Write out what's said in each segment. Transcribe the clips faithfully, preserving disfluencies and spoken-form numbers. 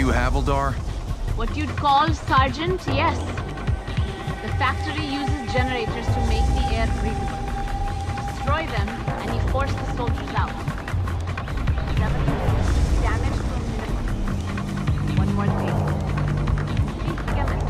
you Havildar? What you'd call Sergeant, yes. The factory uses generators to make the air breathable. Destroy them, and you force the soldiers out. Seven, damage to a minimum. One more thing. Please become a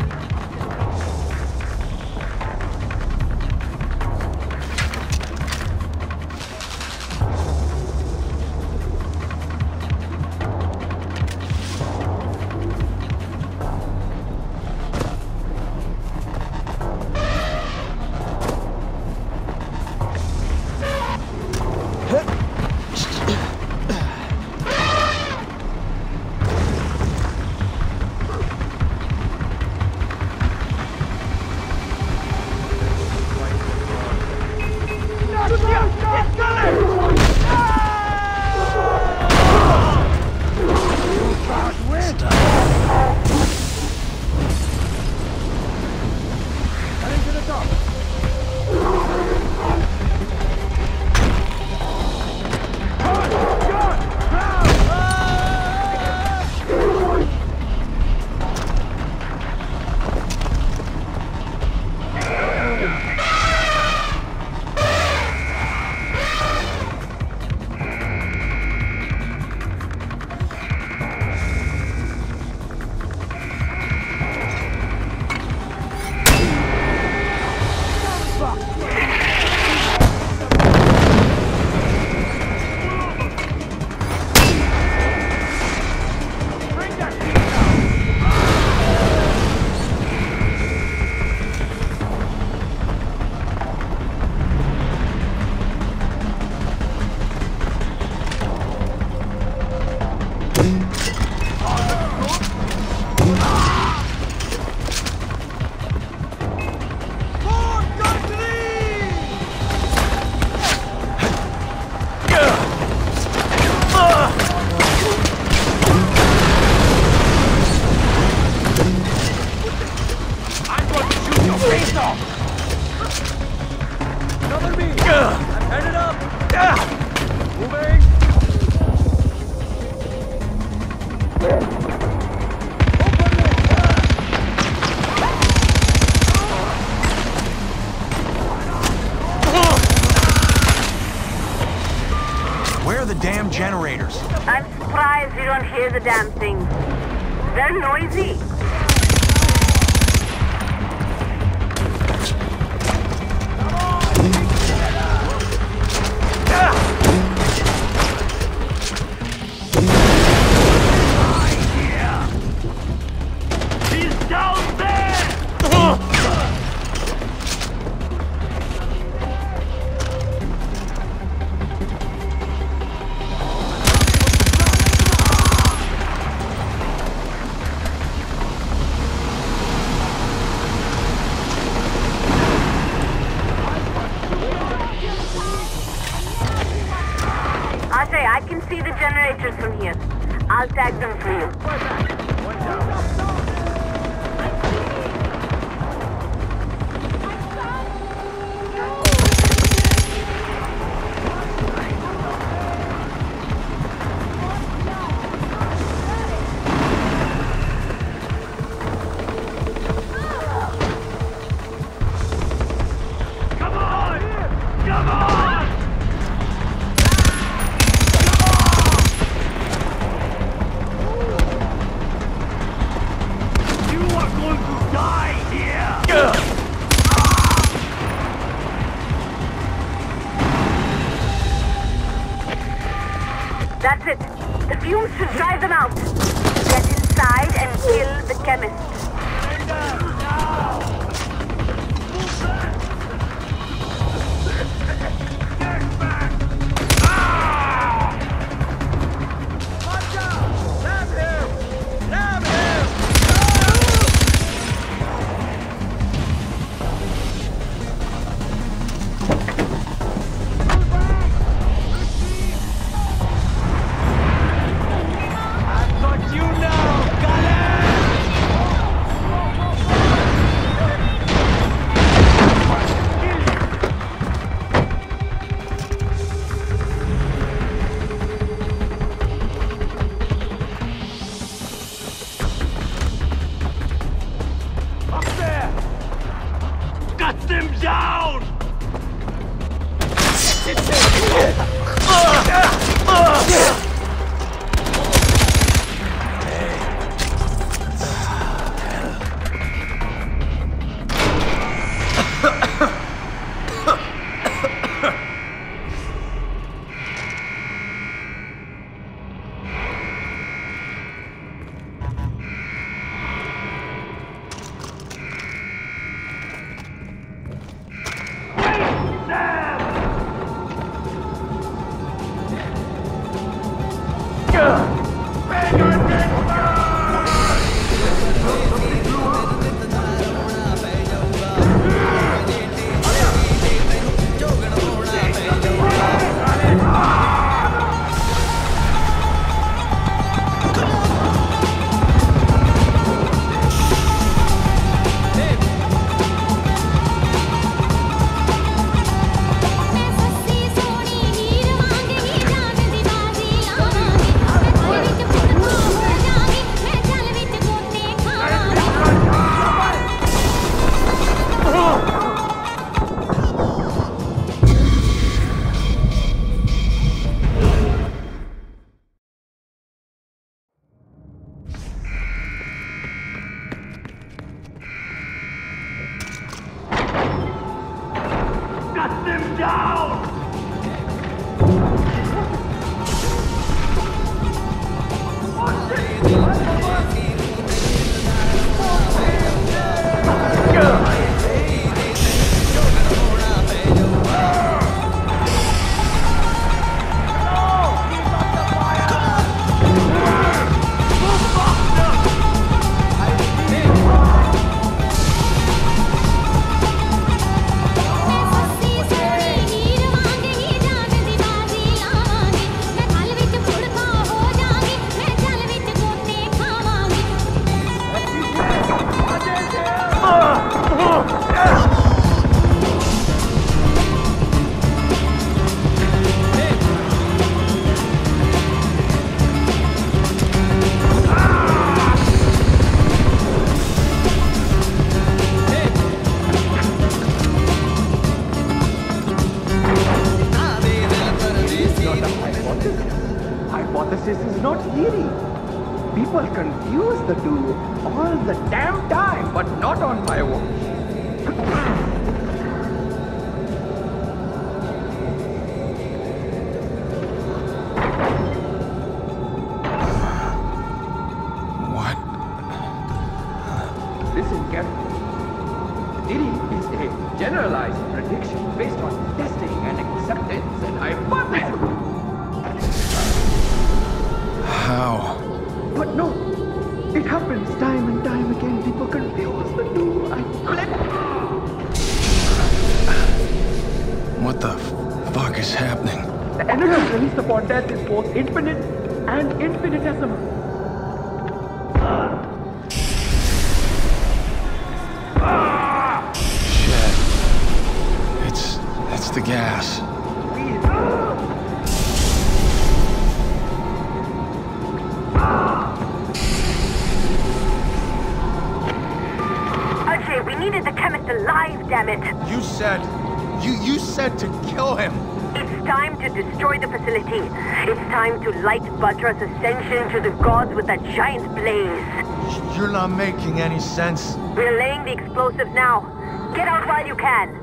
generators. I'm surprised you don't hear the damn thing. They're noisy. He's down there! I can see the generators from here. I'll tag them for you. Come on! Come on! Going to die here! Ugh. That's it. The fumes should drive them out. Get inside and kill the chemist. down! Cut them down! Hypothesis is not theory. People confuse the two all the damn time, but not on my watch. What? Listen carefully. Theory is a generalized prediction based on testing and acceptance and hypothesis. How? But no, it happens time and time again. People confuse the two. I click. What the fuck is happening? The energy released upon death is both infinite and infinitesimal. Shit. It's... it's the gas. Ajay, we needed the chemist alive, damn it! You said... You, you said to kill him. It's time to destroy the facility. It's time to light Vajra's ascension to the gods with a giant blaze. You're not making any sense. We're laying the explosives now. Get out while you can.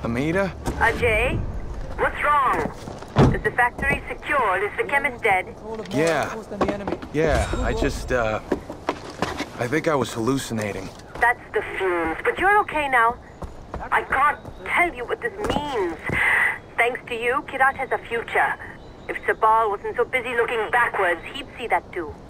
Amita? Ajay? What's wrong? Is the factory secured? Is the chemist dead? Yeah. Yeah, I just, uh... I think I was hallucinating. That's the fumes, but you're okay now. I can't tell you what this means. Thanks to you, Kirat has a future. If Sabal wasn't so busy looking backwards, he'd see that too.